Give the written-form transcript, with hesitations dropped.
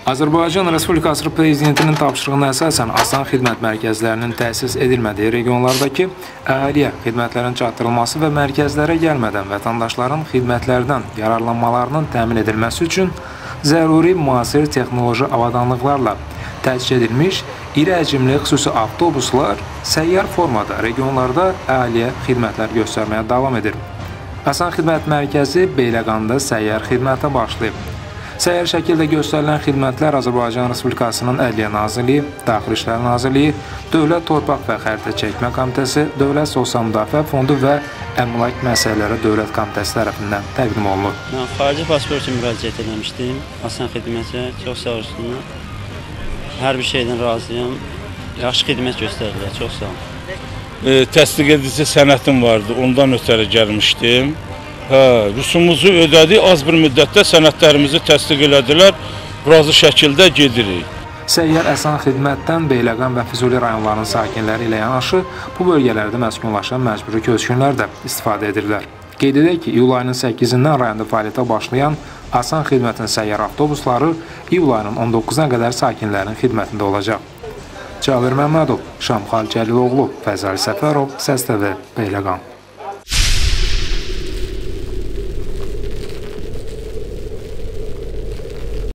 Azərbaycan Respublikası Prezidentinin tapşırığına əsasən asan xidmət mərkəzlərinin təsis edilmədiyi regionlardakı əhaliyə xidmətlərin çatdırılması və mərkəzlərə gəlmədən vətəndaşların xidmətlərdən yararlanmalarının təmin edilməsi üçün zəruri müasir texnoloji avadanlıqlarla təchiz edilmiş iri həcmli xüsusi avtobuslar səyyar formada regionlarda əhaliyə xidmətlər göstərməyə davam edir. Asan xidmət mərkəzi Beyləqanda səyyar xidmətə başlayıb. Səyyar şəkildə göstərilən xidmətlər Azərbaycan Respublikasının Ədliyyə Nazirliyi, Daxili İşlər Nazirliyi, Dövlət Torpaq və Xəritə Çəkmə Komitəsi, Dövlət Sosial Müdafiə Fondu və Əmlak Məsələləri Dövlət Komitəsi tərəfindən təqdim olunur. Mən xarici pasport üçün müraciət etmişdim. Asan xidmətə çox sağ olsunlar. Hər bir şeydən razıyam. Yaxşı xidmət göstərdilər. Çox sağ olun. Təsdiq edici sənətim vardı. Ondan ötəri gəlmişdim. Rüsumumuzu ödədik, az bir müddətdə sənədlərimizi təsdiq elədilər, razı şəkildə gedirik. Səyyar əsan xidmətdən Beyləqan və Füzuli rayonlarının sakinləri ilə yanaşı, bu bölgələrdə məskunlaşan məcburi köçkünlər də istifadə edirlər. Qeyd edək ki, iyul ayının 8-dən rayonda fəaliyyətə başlayan asan xidmətin səyyar avtobusları iyul ayının 19-na qədər sakinlərin xidmətində olacaq. Cabir Məmmədov, Şamxal Cəliloğlu, Fəzəli Səfərov, Səs TV, Beyləqan.